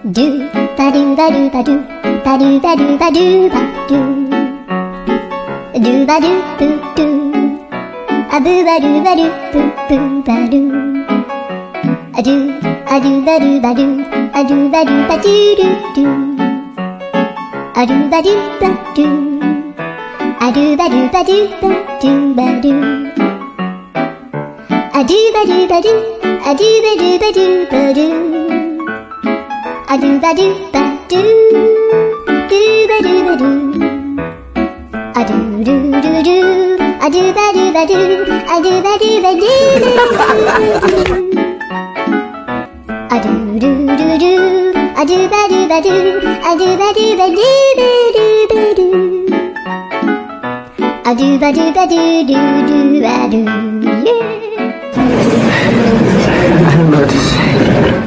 ドゥバドゥバドゥバドゥバドゥバドゥバドゥバドゥドゥバドゥブドゥアブバドゥバドゥブブバドゥアドゥアドゥバドゥバドゥアドゥバドゥバドゥドゥドゥアドゥバドゥバドゥアドゥバドゥバドゥバドゥバドゥアドゥバドゥバドゥアドゥバドゥバドゥバドゥアドゥバドゥバドゥドゥバドゥバドゥアドゥルルルアドゥバドゥバドゥアドゥバドゥバドゥアドゥルルルアドゥバドゥバドゥアドゥバドゥバドゥバドゥバドゥアドゥバドゥバドゥドゥドゥバドゥ I don't know what to say.